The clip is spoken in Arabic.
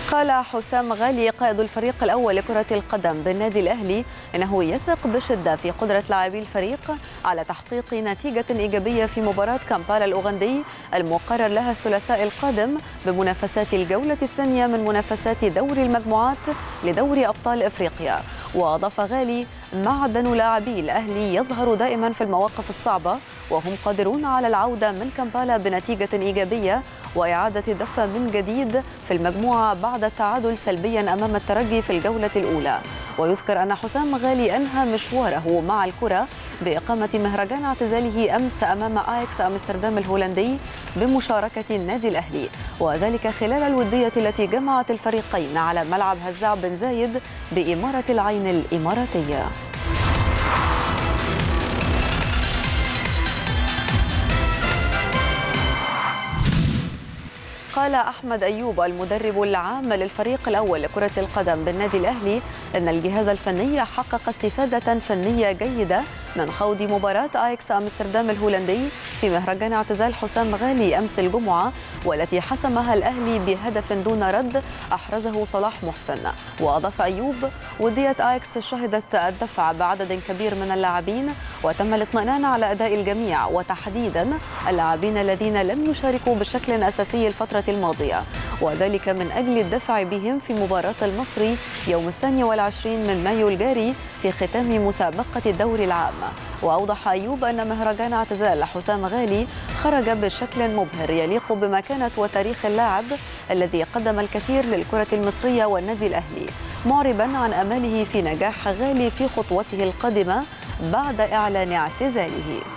قال حسام غالي قائد الفريق الأول لكرة القدم بالنادي الأهلي إنه يثق بشدة في قدرة لاعبي الفريق على تحقيق نتيجة إيجابية في مباراة كامبالا الأوغندي المقرر لها الثلاثاء القادم بمنافسات الجولة الثانية من منافسات دوري المجموعات لدوري أبطال إفريقيا. وأضاف غالي: معدن لاعبي الأهلي يظهر دائما في المواقف الصعبة، وهم قادرون على العودة من كامبالا بنتيجة إيجابية وإعادة الدفة من جديد في المجموعة بعد التعادل سلبيا أمام الترجي في الجولة الأولى. ويذكر أن حسام غالي أنهى مشواره مع الكرة بإقامة مهرجان اعتزاله أمس أمام آياكس أمستردام الهولندي بمشاركة النادي الأهلي، وذلك خلال الودية التي جمعت الفريقين على ملعب هزاع بن زايد بإمارة العين الإماراتية. قال أحمد أيوب المدرب العام للفريق الأول لكرة القدم بالنادي الأهلي أن الجهاز الفني حقق استفادة فنية جيدة من خوض مباراة آياكس أمستردام الهولندي في مهرجان اعتزال حسام غالي أمس الجمعة، والتي حسمها الأهلي بهدف دون رد أحرزه صلاح محسن. وأضاف أيوب: ودية آياكس شهدت الدفع بعدد كبير من اللاعبين، وتم الاطمئنان على أداء الجميع وتحديدا اللاعبين الذين لم يشاركوا بشكل أساسي الفترة الماضية، وذلك من أجل الدفع بهم في مباراة المصري يوم 22 من مايو الجاري في ختام مسابقة الدوري العام. وأوضح أيوب أن مهرجان اعتزال حسام غالي خرج بشكل مبهر يليق بمكانة وتاريخ اللاعب الذي قدم الكثير للكرة المصرية والنادي الأهلي، معربا عن أمله في نجاح غالي في خطوته القادمة بعد إعلان اعتزاله.